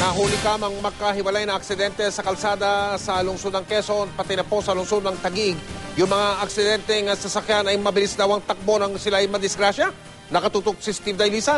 Nahuli kamang magkahiwalay na aksidente sa kalsada sa lungsod ng Quezon, pati na po sa lungsod ng Taguig. Yung mga aksidenteng sasakyan ay mabilis daw ang takbo nang sila ay madisgrasya. Nakatutok si Steve Dailisan.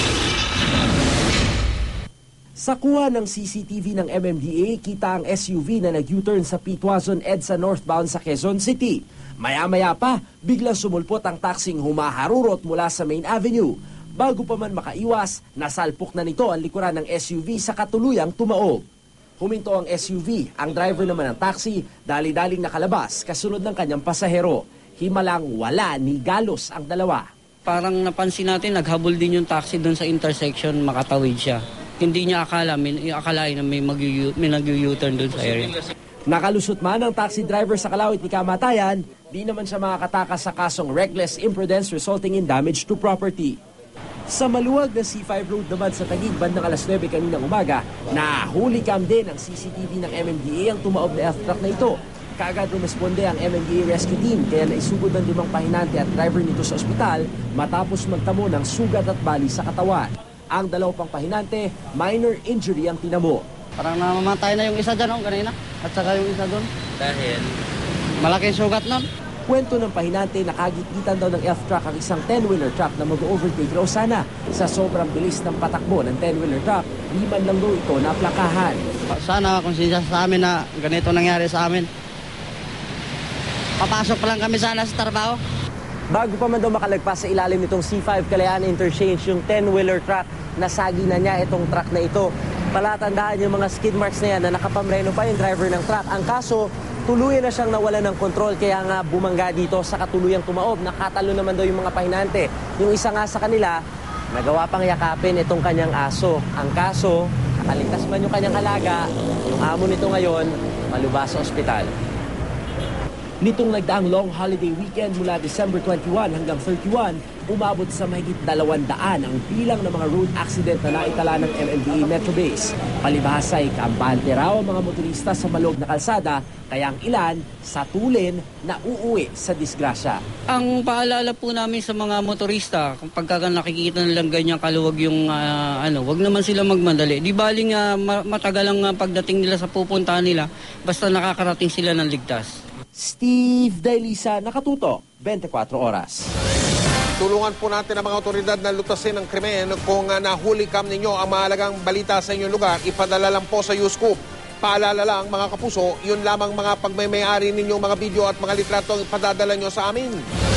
Sa kuha ng CCTV ng MMDA, kita ang SUV na nag-U-turn sa Pitwazon EDSA northbound sa Quezon City. Maya-maya pa, biglang sumulpot ang taksing humaharurot mula sa Main Avenue. Bago pa man makaiwas, nasalpok na nito ang likuran ng SUV sa katuluyang tumaob. Huminto ang SUV, ang driver naman ng taxi, dali-daling nakalabas kasunod ng kanyang pasahero. Himalang wala ni galos ang dalawa. Parang napansin natin, naghabol din yung taxi doon sa intersection, makatawid siya. Hindi niya akalain na may nag-U-turn doon sa area. Nakalusot man ang taxi driver sa kalawit ni kamatayan, di naman siya makakatakas sa kasong reckless imprudence resulting in damage to property. Sa maluwag na C5 road naman sa Taguig, bandang alas 9 kaninang umaga, nahuli cam din ang CCTV ng MMDA ang tumaob na F-truck na ito. Kaagad rumisponde ang MMDA rescue team kaya naisugod ng 5 pahinante at driver nito sa ospital matapos magtamo ng sugat at bali sa katawan. Ang 2 pang pahinante, minor injury ang tinamo. Parang namamatay na yung isa dyan kanina at saka yung isa doon. Dahil? Malaking sugat nun. Kwento ng pahinante, nakagitgitan daw ng F-truck ang isang 10-wheeler truck na mag-overtake raw sana. Sa sobrang bilis ng patakbo ng 10-wheeler truck, di man lang daw ito naplakahan. Sana kung siya sa amin na ganito nangyari sa amin. Papasok pa lang kami sana sa trabaho. Bago pa man daw makalagpas sa ilalim nitong C5 Kalayaan Interchange, yung 10-wheeler truck, nasagi na niya itong truck na ito. Palatandaan yung mga skid marks na yan na nakapamreno pa yung driver ng truck. Ang kaso, tuluyan na siyang nawala ng kontrol kaya nga bumangga dito sa katuluyang tumaob. Nakatalo naman daw yung mga pahinante. Yung isa nga sa kanila, nagawa pang yakapin itong kanyang aso. Ang kaso, nakaligtas man yung kanyang alaga, yung amo nito ngayon, malubha sa ospital. Nitong nagdaang long holiday weekend mula December 21 hanggang 31, umabot sa mahigit 200 ang bilang ng mga road accident na naitala ng MMDA Metro Base. Palibhasa ay kampante raw ang mga motorista sa maloob na kalsada, kaya ang ilan sa tulin na uuwi sa disgrasya. Ang paalala po namin sa mga motorista, kapag nakikita nilang ganyan kaluwag yung wag naman sila magmadali. Di baling matagal ang pagdating nila sa pupuntahan nila, basta nakakarating sila ng ligtas. Steve Dailisa, nakatutok, 24 oras. Tulungan po natin ang mga otoridad na lutasin ng krimen. Kung nahuli cam ninyo ang mahalagang balita sa inyong lugar, ipadala lang po sa UScoop. Paalala lang mga kapuso, yun lamang mga pagmay-ari ninyong mga video at mga litrato ang ipadadala nyo sa amin.